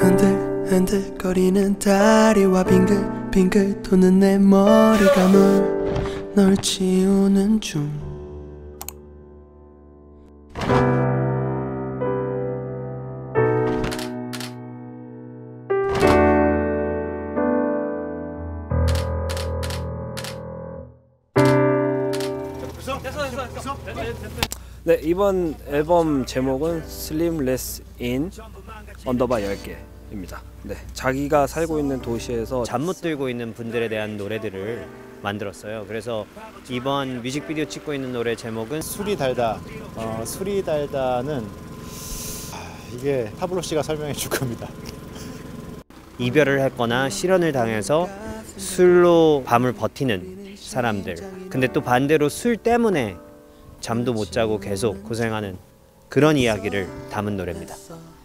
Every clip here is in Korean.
흔들흔들거리는 다리와 빙글빙글 도는 내 머리가 널 지우는 중. 네, 이번 앨범 제목은 Sleepless in _ 10개입니다. 네, 자기가 살고 있는 도시에서 잠 못 들고 있는 분들에 대한 노래들을 만들었어요. 그래서 이번 뮤직비디오 찍고 있는 노래 제목은 술이 달다. 술이 달다는 이게 타블로 씨가 설명해 줄 겁니다. 이별을 했거나 실연을 당해서 술로 밤을 버티는 사람들, 근데 또 반대로 술 때문에 잠도 못 자고 계속 고생하는 그런 이야기를 담은 노래입니다.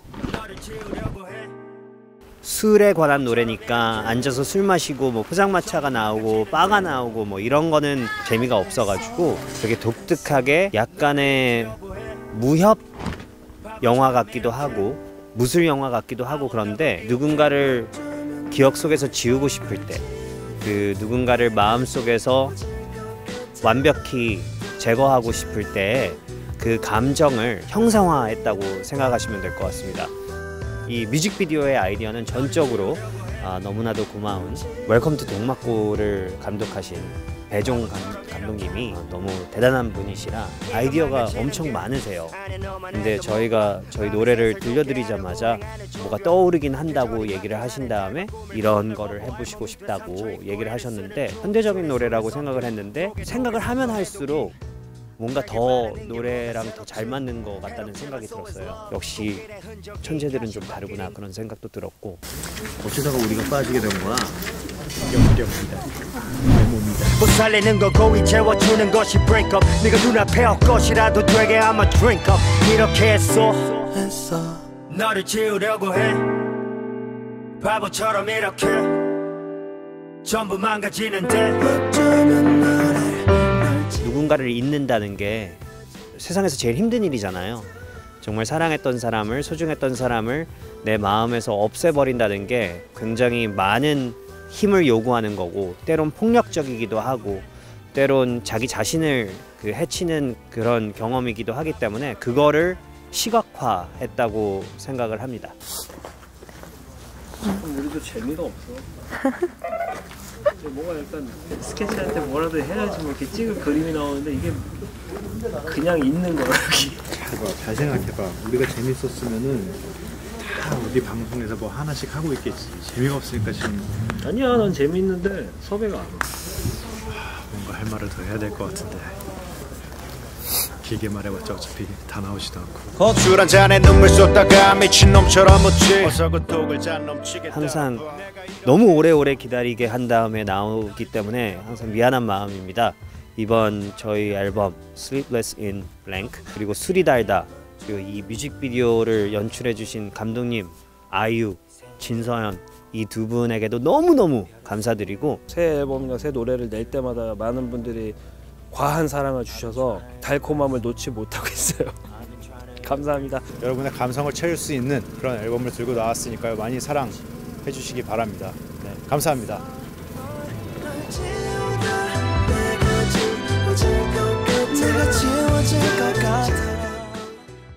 술에 관한 노래니까 앉아서 술 마시고 뭐 포장마차가 나오고 바가 나오고 뭐 이런 거는 재미가 없어가지고 되게 독특하게 약간의 무협 영화 같기도 하고 무술 영화 같기도 하고, 그런데 누군가를 기억 속에서 지우고 싶을 때, 그 누군가를 마음속에서 완벽히 제거하고 싶을 때 그 감정을 형상화했다고 생각하시면 될 것 같습니다. 이 뮤직비디오의 아이디어는 전적으로 너무나도 고마운 웰컴 투 동막골을 감독하신 배종 감독님이 너무 대단한 분이시라 아이디어가 엄청 많으세요. 근데 저희 노래를 들려드리자마자 뭐가 떠오르긴 한다고 얘기를 하신 다음에 이런 거를 해보시고 싶다고 얘기를 하셨는데, 현대적인 노래라고 생각을 했는데 생각을 하면 할수록 뭔가 더 노래랑 더 잘 맞는 것 같다는 생각이 들었어요. 역시 천재들은 좀 다르구나, 그런 생각도 들었고. 어쩌다가 우리가 빠지게 된 거야? 영적이다. 내 몸이다. 못 살리는 거 고이 채워주는 것이 break up. 네가 눈앞에 헛것이라도 되게 아마 drink up. 이렇게 했어 너를 지우려고 해. 바보처럼 이렇게 전부 망가지는데. 누군가를 잊는다는 게 세상에서 제일 힘든 일이잖아요. 정말 사랑했던 사람을, 소중했던 사람을 내 마음에서 없애버린다는 게 굉장히 많은 힘을 요구하는 거고, 때론 폭력적이기도 하고 때론 자기 자신을 해치는 그런 경험이기도 하기 때문에 그거를 시각화했다고 생각을 합니다. 우리도 재미가 없어. 뭔가 약간 스케치할 때 뭐라도 해야지 뭐 이렇게 찍을 그림이 나오는데 이게 그냥 있는 거야. 잘 생각해봐. 우리가 재밌었으면은 다 어디 방송에서 뭐 하나씩 하고 있겠지. 재미가 없으니까 지금. 아니야, 난 재밌는데 섭외가 안 와. 뭔가 할 말을 더 해야 될 것 같은데. 길게 말해봤자 어차피 다 나오지도 않고. 술 한 잔에 눈물 쏟다가 미친놈처럼 웃지. 어서굿독을 잔 넘치게. 항상 너무 오래오래 기다리게 한 다음에 나오기 때문에 항상 미안한 마음입니다. 이번 저희 앨범 Sleepless in Blank, 그리고 술이 달다, 그리고 이 뮤직비디오를 연출해 주신 감독님 아이유, 진서연, 이 두 분에게도 너무너무 감사드리고, 새 앨범이나 새 노래를 낼 때마다 많은 분들이 과한 사랑을 주셔서 달콤함을 놓지 못하고 있어요. 감사합니다. 여러분의 감성을 채울 수 있는 그런 앨범을 들고 나왔으니까요. 많이 사랑해 주시기 바랍니다. 네, 감사합니다. 내가 지워질 것 같아.